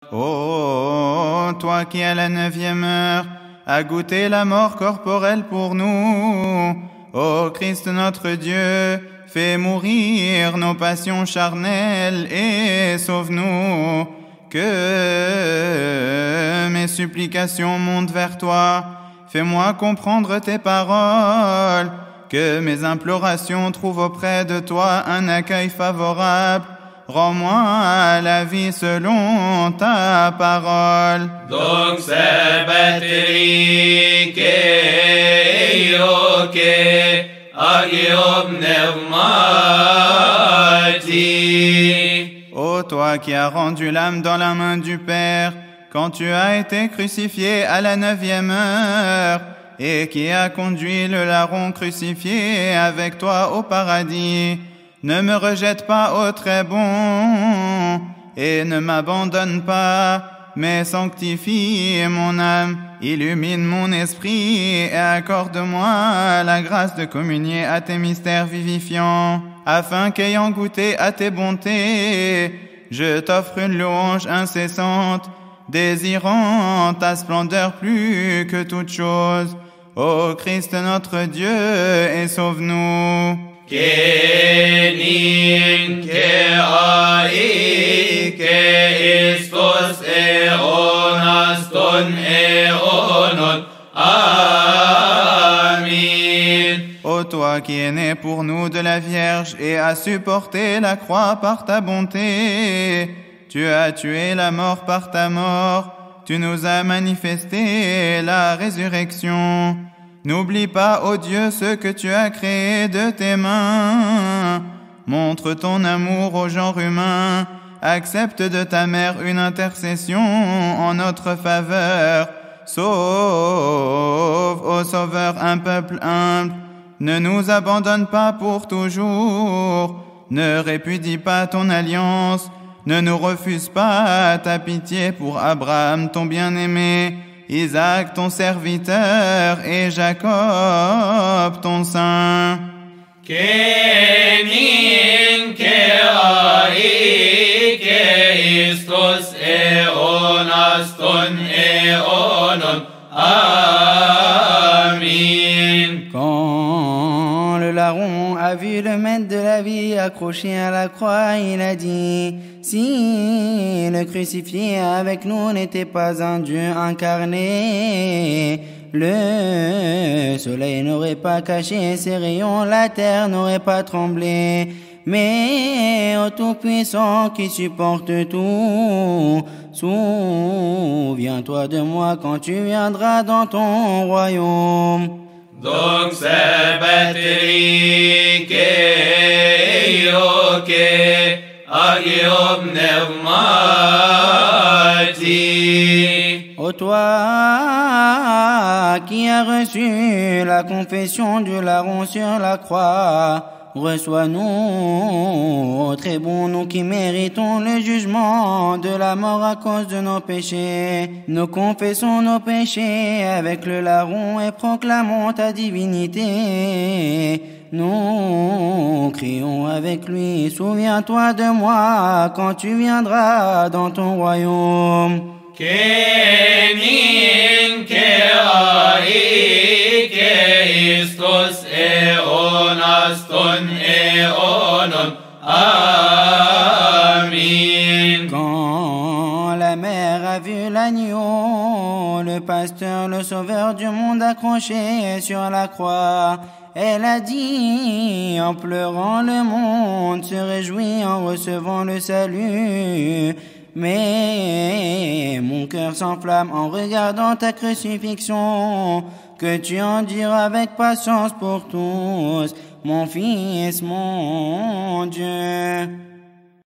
Ô toi qui à la 9e heure as goûté la mort corporelle pour nous, ô Christ notre Dieu, fais mourir nos passions charnelles et sauve-nous. Que mes supplications montent vers toi, fais-moi comprendre tes paroles, que mes implorations trouvent auprès de toi un accueil favorable. Rends-moi la vie selon ta parole. Donc sabatri keioke agiob nevmati. Ô toi qui as rendu l'âme dans la main du Père, quand tu as été crucifié à la 9e heure, et qui a conduit le larron crucifié avec toi au paradis, ne me rejette pas, ô très bon, et ne m'abandonne pas, mais sanctifie mon âme, illumine mon esprit, et accorde-moi la grâce de communier à tes mystères vivifiants, afin qu'ayant goûté à tes bontés, je t'offre une louange incessante, désirant ta splendeur plus que toute chose. Ô Christ notre Dieu, et sauve-nous. Kenin keai keistos eonaston eonon. Amen. Ô toi qui es né pour nous de la Vierge et as supporté la croix par ta bonté, tu as tué la mort par ta mort, tu nous as manifesté la résurrection. N'oublie pas, ô Dieu, ce que tu as créé de tes mains. Montre ton amour au genre humain. Accepte de ta mère une intercession en notre faveur. Sauve, ô Sauveur, un peuple humble. Ne nous abandonne pas pour toujours. Ne répudie pas ton alliance. Ne nous refuse pas ta pitié pour Abraham, ton bien-aimé, Isaac, ton serviteur, et Jacob, ton saint. Kenin keai keistos eonaston eonon. Amen. Quand le larron a vu le maître de la vie accroché à la croix, il a dit: si le crucifié avec nous n'était pas un Dieu incarné, le soleil n'aurait pas caché ses rayons, la terre n'aurait pas tremblé. Mais ô Tout-Puissant qui supporte tout, souviens-toi de moi quand tu viendras dans ton royaume. Donc sabatri keioke agiob nevmati. Ô toi qui as reçu la confession du larron sur la croix, reçois-nous, ô très bon, nous qui méritons le jugement de la mort à cause de nos péchés. Nous confessons nos péchés avec le larron et proclamons ta divinité. Nous crions avec lui: souviens-toi de moi quand tu viendras dans ton royaume. Kenin keai keistos eonaston eonon. Amen. Quand la mère a vu l'agneau, le pasteur, le sauveur du monde accroché sur la croix, elle a dit en pleurant: le monde se réjouit en recevant le salut. Mais mon cœur s'enflamme en regardant ta crucifixion, que tu enduras avec patience pour tous, mon Fils, mon Dieu.